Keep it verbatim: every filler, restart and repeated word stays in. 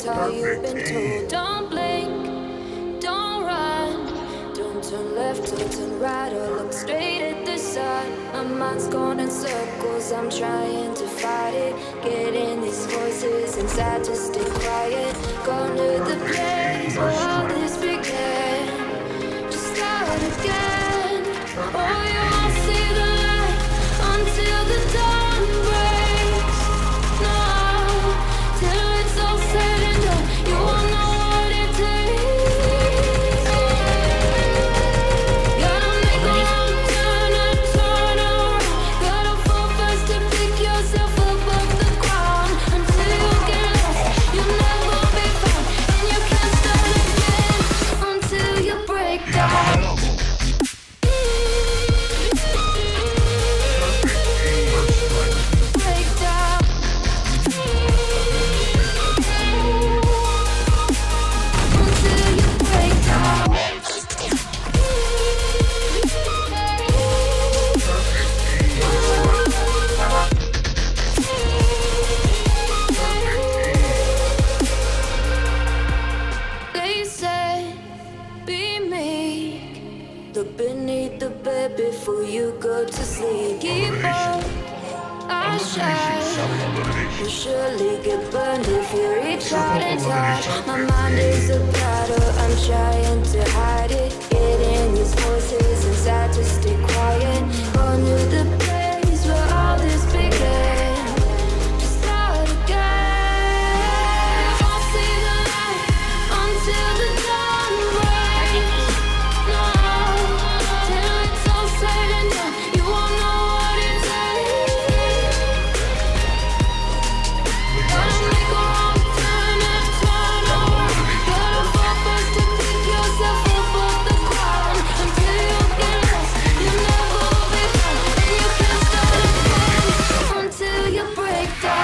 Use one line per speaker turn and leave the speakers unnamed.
how you've been told. Don't blink, don't run, don't turn left or turn right or look straight at the sun. My mind's going in circles, I'm trying to fight it. Getting these voices inside to stay quiet. Gone to the place where all this began. Just start again. Oh, you won't see the light until the dawn breaks. No, till it's all said and done, you won't know what it takes. Gotta make a wrong turn and turn around. Gotta fall fast to pick yourself up off the ground. Until you get lost, you'll never be found. And you can't start again until you break down. They said, be meek. Look beneath the bed before you go to sleep. Keep on, I shine. You'll surely get burned if you reach out and touch. My mind is a battle, I'm trying to hide it. Getting these voices inside to stay quiet. Gone to the place where all this began. Just start again. You won't see the light until the dawn breaks. No, till it's all said and done, you won't know what it takes. Gotta make a wrong turn and turn around. Gotta fall fast to pick yourself up off the ground. Until you get lost, you'll never be found. And you can't start again until you break down.